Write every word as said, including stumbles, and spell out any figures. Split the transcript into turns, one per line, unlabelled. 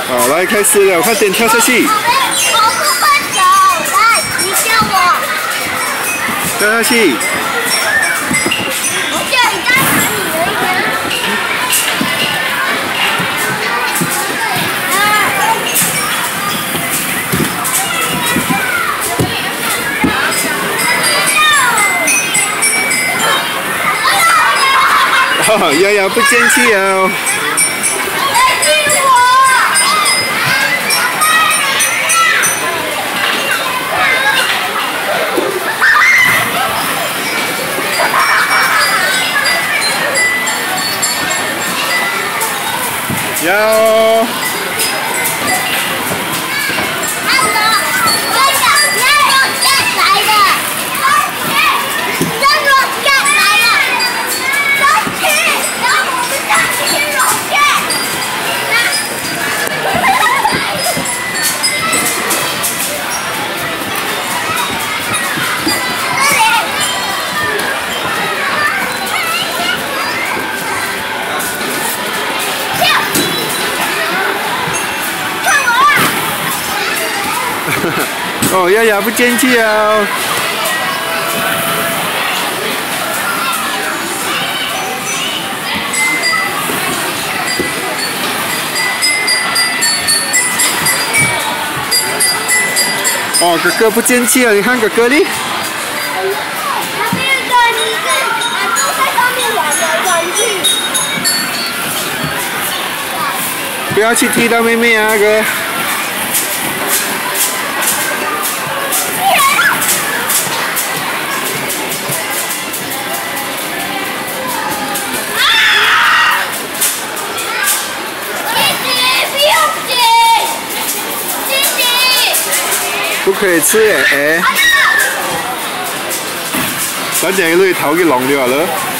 好，来开始了，快点跳下去。
我不会走，来，你教我。
跳下去。
我叫你干嘛？你的一个。
哦，丫丫不争气哦。 要。Hello，
这个你要用干来的，这个干来的，上去，然后我们上去龙卷。
哦，丫丫不争气哦。哦，哥哥不争气了，你看哥哥哩。
旁边一个你是啊，都在上面玩的玩具。
不要去踢到妹妹啊，哥。 不可以吃耶！哎，咱哋去攞去頭嘅狼咗啦。